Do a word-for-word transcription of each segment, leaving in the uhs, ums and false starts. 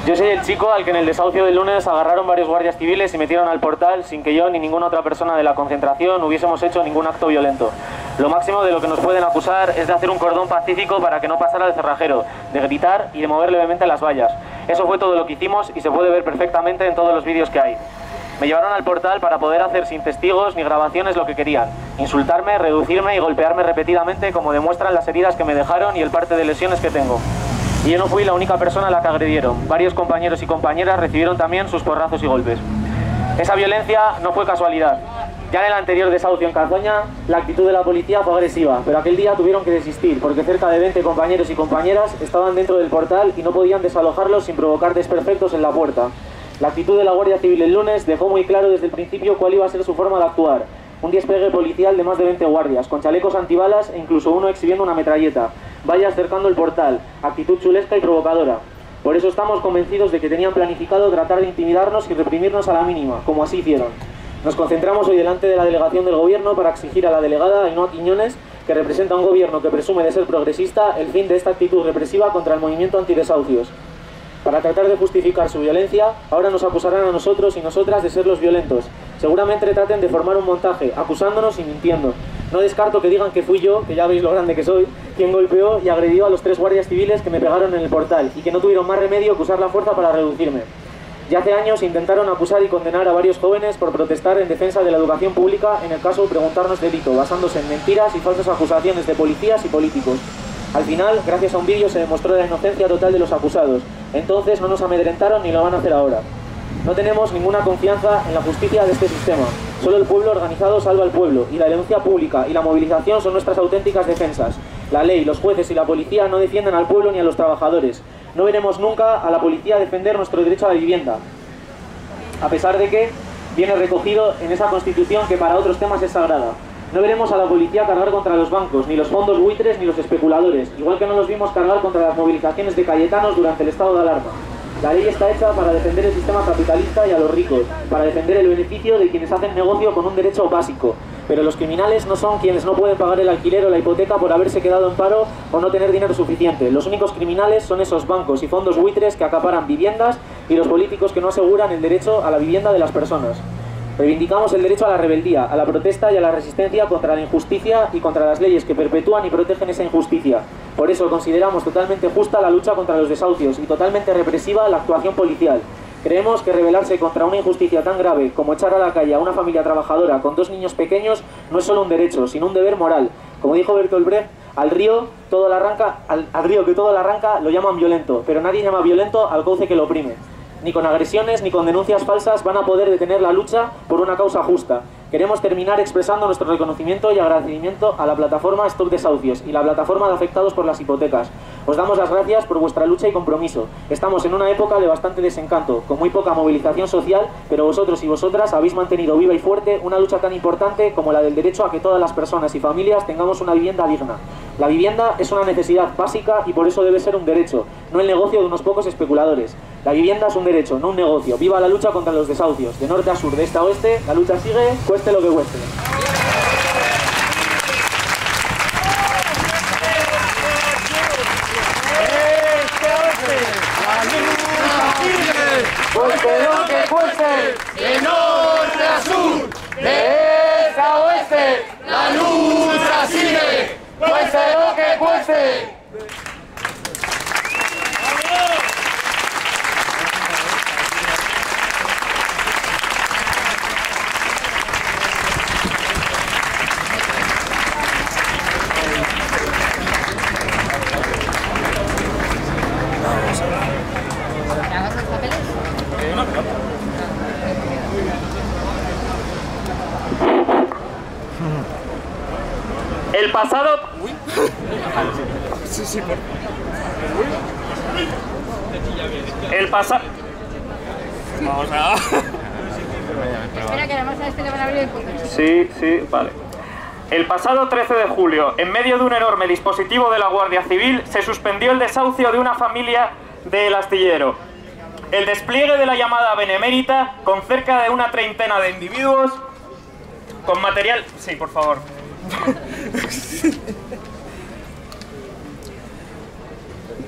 Yo soy el chico al que en el desahucio del lunes agarraron varios guardias civiles y metieron al portal sin que yo ni ninguna otra persona de la concentración hubiésemos hecho ningún acto violento. Lo máximo de lo que nos pueden acusar es de hacer un cordón pacífico para que no pasara el cerrajero, de gritar y de mover levemente las vallas. Eso fue todo lo que hicimos y se puede ver perfectamente en todos los vídeos que hay. Me llevaron al portal para poder hacer sin testigos ni grabaciones lo que querían, insultarme, reducirme y golpearme repetidamente como demuestran las heridas que me dejaron y el parte de lesiones que tengo. Y yo no fui la única persona a la que agredieron. Varios compañeros y compañeras recibieron también sus porrazos y golpes. Esa violencia no fue casualidad. Ya en el anterior desahucio en Cazoña, la actitud de la policía fue agresiva, pero aquel día tuvieron que desistir porque cerca de veinte compañeros y compañeras estaban dentro del portal y no podían desalojarlos sin provocar desperfectos en la puerta. La actitud de la Guardia Civil el lunes dejó muy claro desde el principio cuál iba a ser su forma de actuar. Un despegue policial de más de veinte guardias, con chalecos antibalas e incluso uno exhibiendo una metralleta. Vallas cercando el portal, actitud chulesca y provocadora. Por eso estamos convencidos de que tenían planificado tratar de intimidarnos y reprimirnos a la mínima, como así hicieron. Nos concentramos hoy delante de la delegación del gobierno para exigir a la delegada Ainhoa Quiñones, que representa un gobierno que presume de ser progresista, el fin de esta actitud represiva contra el movimiento antidesahucios. Para tratar de justificar su violencia, ahora nos acusarán a nosotros y nosotras de ser los violentos. Seguramente traten de formar un montaje, acusándonos y mintiendo. No descarto que digan que fui yo, que ya veis lo grande que soy, quien golpeó y agredió a los tres guardias civiles que me pegaron en el portal y que no tuvieron más remedio que usar la fuerza para reducirme. Ya hace años intentaron acusar y condenar a varios jóvenes por protestar en defensa de la educación pública, en el caso preguntarnos delito, basándose en mentiras y falsas acusaciones de policías y políticos. Al final, gracias a un vídeo se demostró la inocencia total de los acusados. Entonces no nos amedrentaron ni lo van a hacer ahora. No tenemos ninguna confianza en la justicia de este sistema. Solo el pueblo organizado salva al pueblo, y la denuncia pública y la movilización son nuestras auténticas defensas. La ley, los jueces y la policía no defienden al pueblo ni a los trabajadores. No veremos nunca a la policía defender nuestro derecho a la vivienda, a pesar de que viene recogido en esa Constitución que para otros temas es sagrada. No veremos a la policía cargar contra los bancos, ni los fondos buitres, ni los especuladores, igual que no los vimos cargar contra las movilizaciones de cayetanos durante el estado de alarma. La ley está hecha para defender el sistema capitalista y a los ricos, para defender el beneficio de quienes hacen negocio con un derecho básico. Pero los criminales no son quienes no pueden pagar el alquiler o la hipoteca por haberse quedado en paro o no tener dinero suficiente. Los únicos criminales son esos bancos y fondos buitres que acaparan viviendas y los políticos que no aseguran el derecho a la vivienda de las personas. Reivindicamos el derecho a la rebeldía, a la protesta y a la resistencia contra la injusticia y contra las leyes que perpetúan y protegen esa injusticia. Por eso consideramos totalmente justa la lucha contra los desahucios y totalmente represiva la actuación policial. Creemos que rebelarse contra una injusticia tan grave como echar a la calle a una familia trabajadora con dos niños pequeños no es solo un derecho, sino un deber moral. Como dijo Bertolt Brecht, al río, todo lo arranca, al, al río que todo lo arranca lo llaman violento, pero nadie llama violento al cauce que lo oprime. Ni con agresiones ni con denuncias falsas van a poder detener la lucha por una causa justa. Queremos terminar expresando nuestro reconocimiento y agradecimiento a la plataforma Stop Desahucios y la plataforma de afectados por las hipotecas. Os damos las gracias por vuestra lucha y compromiso. Estamos en una época de bastante desencanto, con muy poca movilización social, pero vosotros y vosotras habéis mantenido viva y fuerte una lucha tan importante como la del derecho a que todas las personas y familias tengamos una vivienda digna. La vivienda es una necesidad básica y por eso debe ser un derecho, no el negocio de unos pocos especuladores. La vivienda es un derecho, no un negocio. Viva la lucha contra los desahucios. De norte a sur, de este a oeste, la lucha sigue, cueste lo que cueste. Cueste lo que cueste, de norte a sur, de este a oeste, la lucha sigue, cueste lo que cueste. El pasado... Sí, sí, por... El pasado... Vamos a... Espera, que además a este le van a abrir el punto. Sí, sí, vale. El pasado trece de julio, en medio de un enorme dispositivo de la Guardia Civil, se suspendió el desahucio de una familia del Astillero. El despliegue de la llamada Benemérita, con cerca de una treintena de individuos, con material... Sí, por favor. Con cerca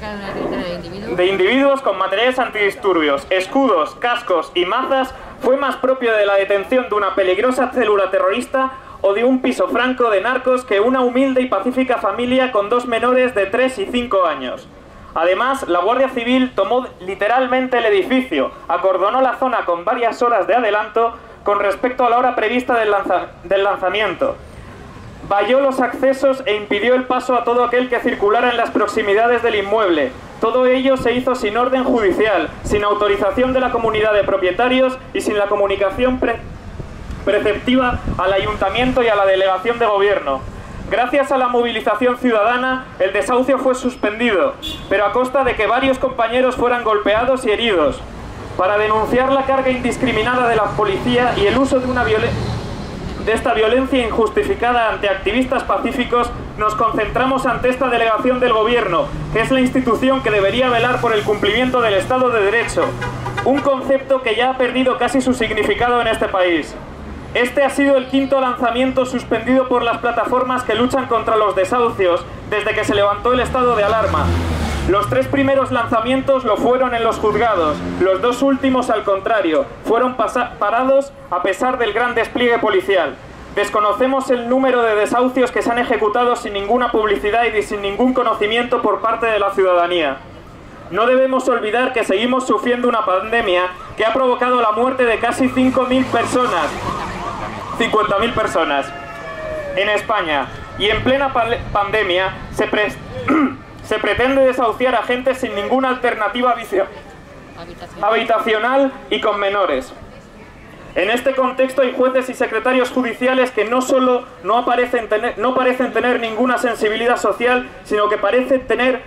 individuos. de individuos con materiales antidisturbios, escudos, cascos y mazas fue más propio de la detención de una peligrosa célula terrorista o de un piso franco de narcos que una humilde y pacífica familia con dos menores de tres y cinco años. Además, la Guardia Civil tomó literalmente el edificio, acordonó la zona con varias horas de adelanto con respecto a la hora prevista del, lanza del lanzamiento. Valló los accesos e impidió el paso a todo aquel que circulara en las proximidades del inmueble. Todo ello se hizo sin orden judicial, sin autorización de la comunidad de propietarios y sin la comunicación pre preceptiva al ayuntamiento y a la delegación de gobierno. Gracias a la movilización ciudadana, el desahucio fue suspendido, pero a costa de que varios compañeros fueran golpeados y heridos. Para denunciar la carga indiscriminada de la policía y el uso de, una violen de esta violencia injustificada ante activistas pacíficos, nos concentramos ante esta delegación del gobierno, que es la institución que debería velar por el cumplimiento del Estado de Derecho, un concepto que ya ha perdido casi su significado en este país. Este ha sido el quinto lanzamiento suspendido por las plataformas que luchan contra los desahucios desde que se levantó el estado de alarma. Los tres primeros lanzamientos lo fueron en los juzgados, los dos últimos, al contrario, fueron parados a pesar del gran despliegue policial. Desconocemos el número de desahucios que se han ejecutado sin ninguna publicidad y sin ningún conocimiento por parte de la ciudadanía. No debemos olvidar que seguimos sufriendo una pandemia que ha provocado la muerte de casi cinco mil personas, cincuenta mil personas en España, y en plena pandemia se, pre se pretende desahuciar a gente sin ninguna alternativa habitacional y con menores. En este contexto hay jueces y secretarios judiciales que no solo no, aparecen tener, no parecen tener ninguna sensibilidad social, sino que parecen tener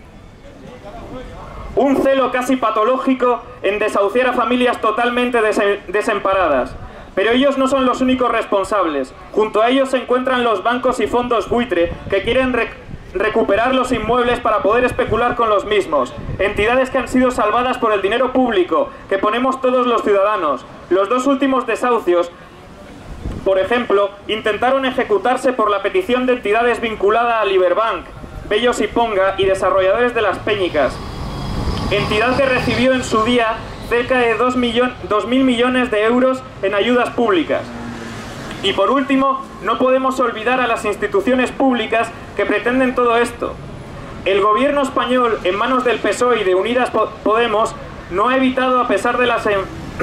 un celo casi patológico en desahuciar a familias totalmente des desamparadas. Pero ellos no son los únicos responsables. Junto a ellos se encuentran los bancos y fondos buitre que quieren rec recuperar los inmuebles para poder especular con los mismos. Entidades que han sido salvadas por el dinero público que ponemos todos los ciudadanos. Los dos últimos desahucios, por ejemplo, intentaron ejecutarse por la petición de entidades vinculadas a Liberbank, Bellos y Ponga y desarrolladores de Las Peñicas, entidad que recibió en su día cerca de dos mil millones de euros en ayudas públicas. Y por último, no podemos olvidar a las instituciones públicas que pretenden todo esto. El gobierno español, en manos del P S O E y de Unidas Podemos, no ha evitado, a pesar de las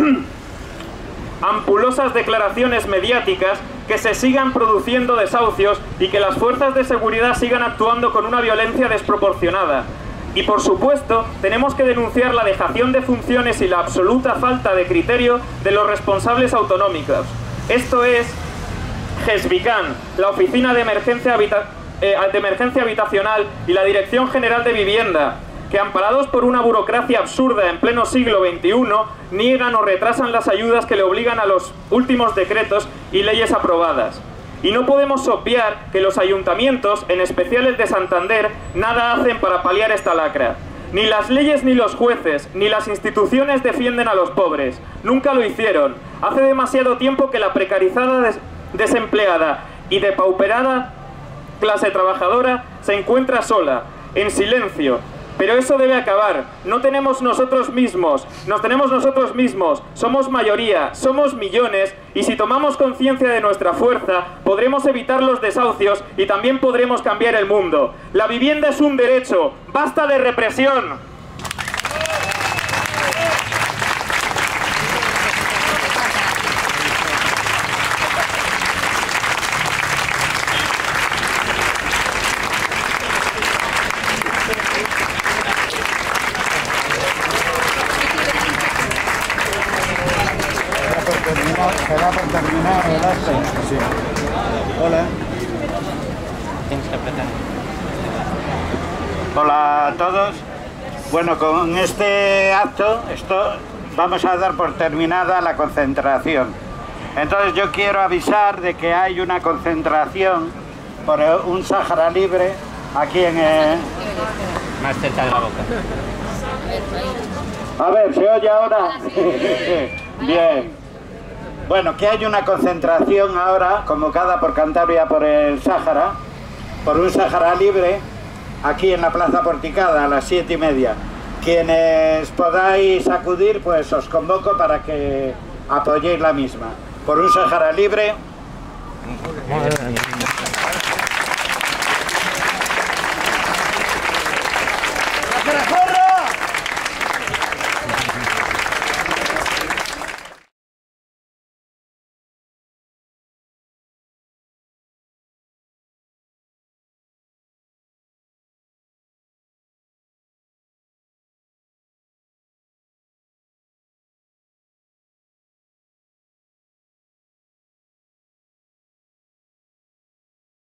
ampulosas declaraciones mediáticas, que se sigan produciendo desahucios y que las fuerzas de seguridad sigan actuando con una violencia desproporcionada. Y por supuesto, tenemos que denunciar la dejación de funciones y la absoluta falta de criterio de los responsables autonómicos. Esto es GESBICAN, la Oficina de Emergencia, Habita eh, de Emergencia Habitacional y la Dirección General de Vivienda, que amparados por una burocracia absurda en pleno siglo veintiuno, niegan o retrasan las ayudas que le obligan a los últimos decretos y leyes aprobadas. Y no podemos obviar que los ayuntamientos, en especial el de Santander, nada hacen para paliar esta lacra. Ni las leyes ni los jueces, ni las instituciones defienden a los pobres. Nunca lo hicieron. Hace demasiado tiempo que la precarizada, des desempleada y depauperada clase trabajadora se encuentra sola, en silencio. Pero eso debe acabar. No tenemos nosotros mismos, nos tenemos nosotros mismos, somos mayoría, somos millones, y si tomamos conciencia de nuestra fuerza, podremos evitar los desahucios y también podremos cambiar el mundo. La vivienda es un derecho, basta de represión. Se da por terminado el acto. Sí. Hola. Hola a todos. Bueno, con este acto esto, vamos a dar por terminada la concentración. Entonces yo quiero avisar de que hay una concentración por un Sáhara libre aquí en el... Más cerca de la boca. A ver, ¿se oye ahora? Bien. Bueno, que hay una concentración ahora convocada por Cantabria por el Sáhara, por un Sáhara libre, aquí en la Plaza Porticada a las siete y media. Quienes podáis acudir, pues os convoco para que apoyéis la misma. Por un Sáhara libre. ¡Corazón!